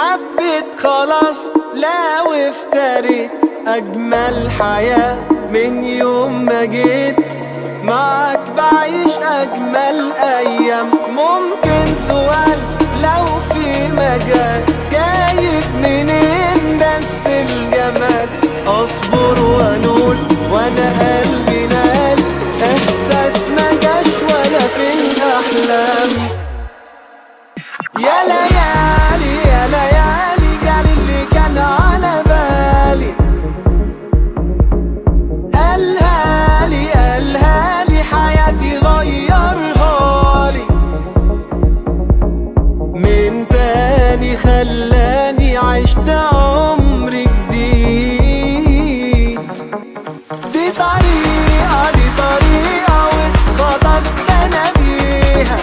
حبيت خلاص لا وافتريت أجمل حياة من يوم ما جيت معاك بعيش أجمل أيام. ممكن سؤال لو في مجال جايب منين بس الجمال؟ أصبر ونقول وأنا قلبي نال إحساس مجاش ولا في الأحلام. يا ليالي يا ليالي جالي اللي كان على بالي، قالها لي حياتي غيرها لي من تاني، خلاني عشت عمر جديد. دي طريقة واتخطفت أنا بيها،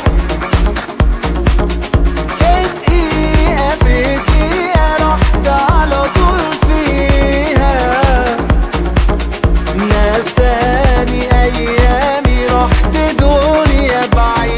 في دقيقة رحت على طول فيها. نساني أيامي رحت دنيا بعيد.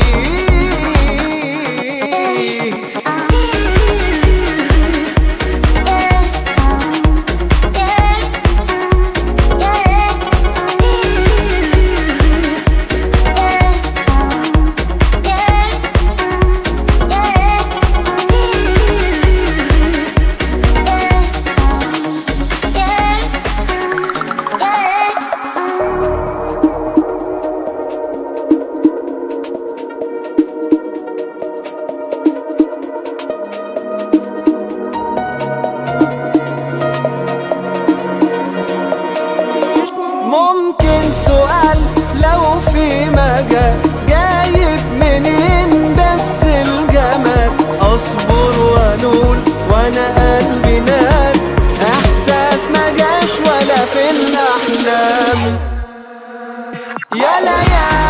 ممكن سؤال لو في مجال جايب منين بس الجمال؟ أصبر ونقول وأنا قلبي نال إحساس مجاش ولا في الأحلام. يا ليالي